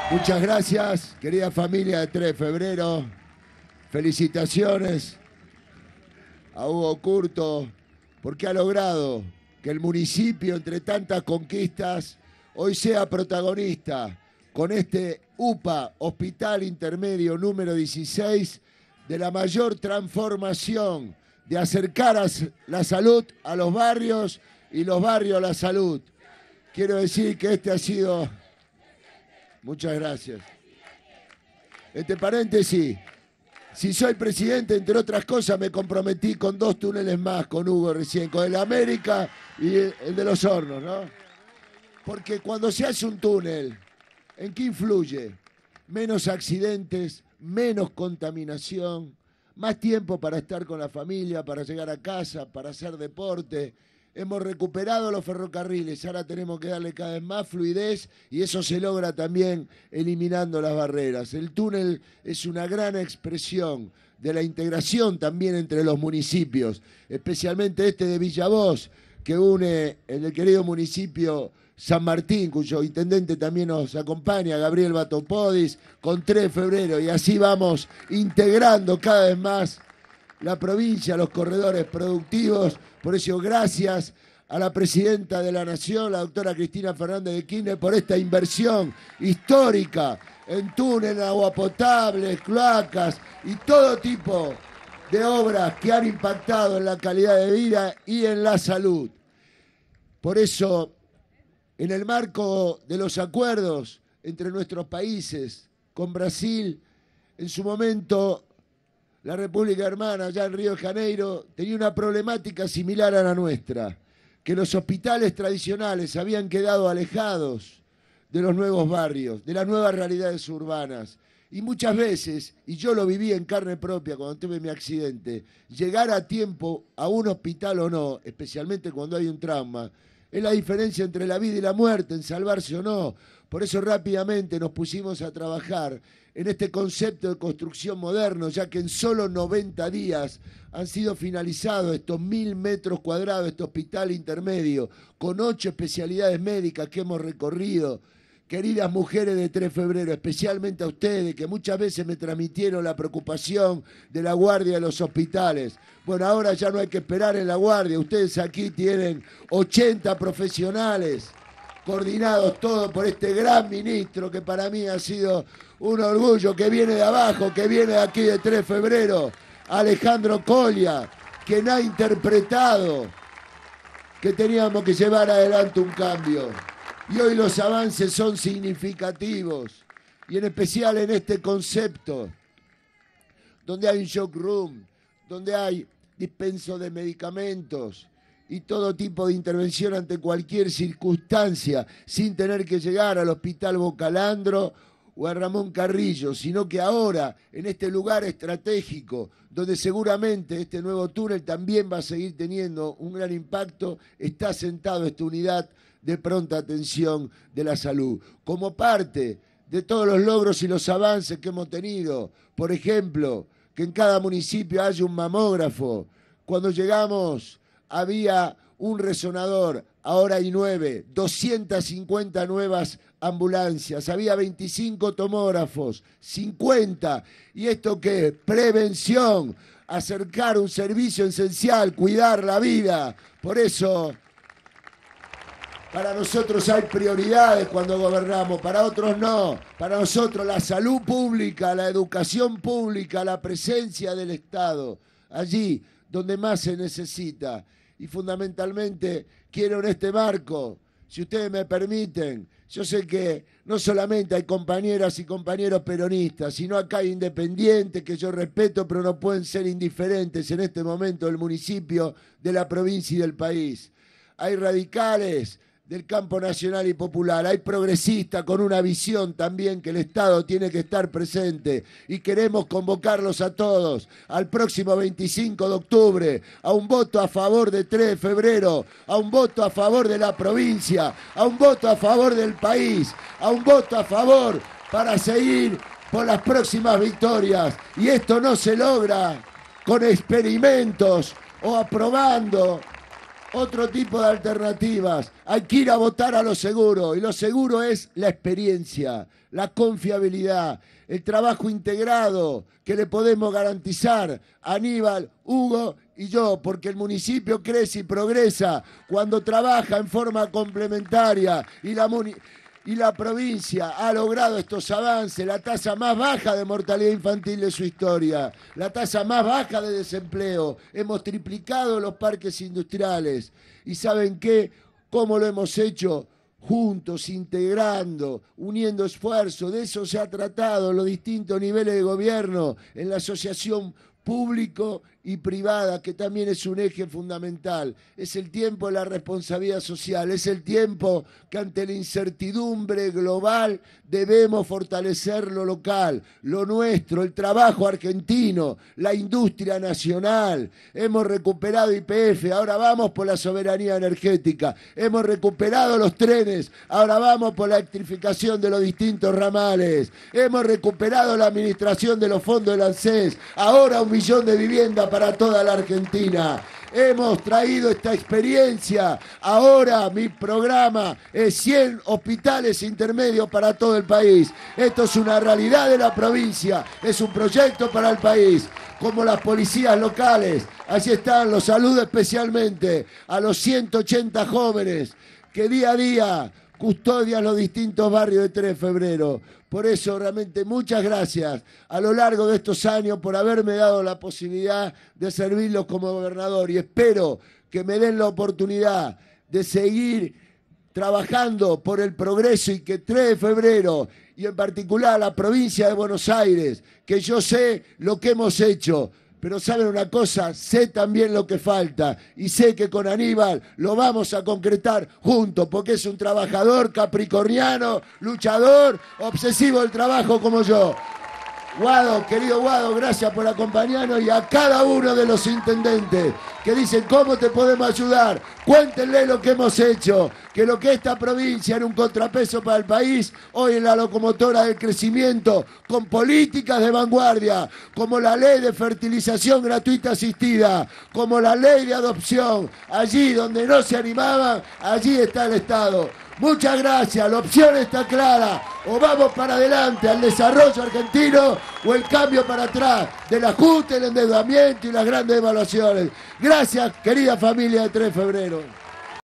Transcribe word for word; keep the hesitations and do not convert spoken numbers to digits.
Muchas gracias, querida familia de tres de febrero. Felicitaciones a Hugo Curto, porque ha logrado que el municipio, entre tantas conquistas, hoy sea protagonista con este U P A, Hospital Intermedio número dieciséis, de la mayor transformación de acercar a la salud a los barrios y los barrios a la salud. Quiero decir que este ha sido... Muchas gracias. Entre paréntesis, si soy presidente, entre otras cosas, me comprometí con dos túneles más con Hugo recién, con el América y el de los Hornos, ¿no? Porque cuando se hace un túnel, ¿en qué influye? Menos accidentes, menos contaminación, más tiempo para estar con la familia, para llegar a casa, para hacer deporte. Hemos recuperado los ferrocarriles, ahora tenemos que darle cada vez más fluidez y eso se logra también eliminando las barreras. El túnel es una gran expresión de la integración también entre los municipios, especialmente este de Villavoz, que une en el querido municipio San Martín, cuyo intendente también nos acompaña, Gabriel Batopodis, con tres de febrero, y así vamos integrando cada vez más la provincia, los corredores productivos. Por eso, gracias a la presidenta de la Nación, la doctora Cristina Fernández de Kirchner, por esta inversión histórica en túnel, en agua potable, cloacas y todo tipo de obras que han impactado en la calidad de vida y en la salud. Por eso, en el marco de los acuerdos entre nuestros países, con Brasil, en su momento... La República Hermana, allá en Río de Janeiro, tenía una problemática similar a la nuestra, que los hospitales tradicionales habían quedado alejados de los nuevos barrios, de las nuevas realidades urbanas. Y muchas veces, y yo lo viví en carne propia cuando tuve mi accidente, llegar a tiempo a un hospital o no, especialmente cuando hay un trauma, es la diferencia entre la vida y la muerte, en salvarse o no. Por eso rápidamente nos pusimos a trabajar en este concepto de construcción moderno, ya que en solo noventa días han sido finalizados estos mil metros cuadrados, este hospital intermedio, con ocho especialidades médicas que hemos recorrido. Queridas mujeres de tres de febrero, especialmente a ustedes, que muchas veces me transmitieron la preocupación de la guardia de los hospitales. Bueno, ahora ya no hay que esperar en la guardia. Ustedes aquí tienen ochenta profesionales, coordinados todos por este gran ministro, que para mí ha sido un orgullo, que viene de abajo, que viene de aquí de tres de febrero, Alejandro Colia, quien ha interpretado que teníamos que llevar adelante un cambio. Y hoy los avances son significativos, y en especial en este concepto, donde hay un shock room, donde hay dispenso de medicamentos y todo tipo de intervención ante cualquier circunstancia, sin tener que llegar al Hospital Bocalandro o a Ramón Carrillo, sino que ahora, en este lugar estratégico, donde seguramente este nuevo túnel también va a seguir teniendo un gran impacto, está sentada esta unidad de pronta atención de la salud, como parte de todos los logros y los avances que hemos tenido. Por ejemplo, que en cada municipio haya un mamógrafo. Cuando llegamos había un resonador, ahora hay nueve, doscientas cincuenta nuevas ambulancias, había veinticinco tomógrafos, cincuenta. ¿Y esto qué? Prevención, acercar un servicio esencial, cuidar la vida. Por eso... Para nosotros hay prioridades cuando gobernamos, para otros no. Para nosotros la salud pública, la educación pública, la presencia del Estado, allí donde más se necesita. Y fundamentalmente quiero en este marco, si ustedes me permiten, yo sé que no solamente hay compañeras y compañeros peronistas, sino acá hay independientes que yo respeto, pero no pueden ser indiferentes en este momento del municipio, de la provincia y del país. Hay radicales del campo nacional y popular, hay progresistas con una visión también que el Estado tiene que estar presente, y queremos convocarlos a todos al próximo veinticinco de octubre a un voto a favor de tres de febrero, a un voto a favor de la provincia, a un voto a favor del país, a un voto a favor para seguir por las próximas victorias. Y esto no se logra con experimentos o aprobando otro tipo de alternativas. Hay que ir a votar a lo seguro, y lo seguro es la experiencia, la confiabilidad, el trabajo integrado que le podemos garantizar a Aníbal, Hugo y yo, porque el municipio crece y progresa cuando trabaja en forma complementaria y la municipio y la provincia ha logrado estos avances, la tasa más baja de mortalidad infantil de su historia, la tasa más baja de desempleo, hemos triplicado los parques industriales. ¿Y saben qué? ¿Cómo lo hemos hecho? Juntos, integrando, uniendo esfuerzos. De eso se ha tratado en los distintos niveles de gobierno, en la asociación público y privada, que también es un eje fundamental. Es el tiempo de la responsabilidad social, es el tiempo que ante la incertidumbre global debemos fortalecer lo local, lo nuestro, el trabajo argentino, la industria nacional. Hemos recuperado Y P F, ahora vamos por la soberanía energética. Hemos recuperado los trenes, ahora vamos por la electrificación de los distintos ramales. Hemos recuperado la administración de los fondos del ANSES, ahora un millón de viviendas para toda la Argentina. Hemos traído esta experiencia. Ahora mi programa es cien hospitales intermedios para todo el país. Esto es una realidad de la provincia, es un proyecto para el país. Como las policías locales, allí están, los saludo especialmente a los ciento ochenta jóvenes que día a día custodian los distintos barrios de tres de febrero. Por eso, realmente, muchas gracias a lo largo de estos años por haberme dado la posibilidad de servirlos como gobernador, y espero que me den la oportunidad de seguir trabajando por el progreso y que tres de febrero, y en particular la provincia de Buenos Aires, que yo sé lo que hemos hecho, pero ¿saben una cosa? Sé también lo que falta, y sé que con Aníbal lo vamos a concretar juntos, porque es un trabajador capricorniano, luchador, obsesivo del trabajo como yo. Guado, querido Guado, gracias por acompañarnos, y a cada uno de los intendentes que dicen cómo te podemos ayudar, cuéntenle lo que hemos hecho, que lo que esta provincia era un contrapeso para el país, hoy es la locomotora del crecimiento, con políticas de vanguardia, como la ley de fertilización gratuita asistida, como la ley de adopción. Allí donde no se animaban, allí está el Estado. Muchas gracias, la opción está clara, o vamos para adelante al desarrollo argentino, o el cambio para atrás del ajuste, el endeudamiento y las grandes devaluaciones. Gracias, querida familia de tres de febrero.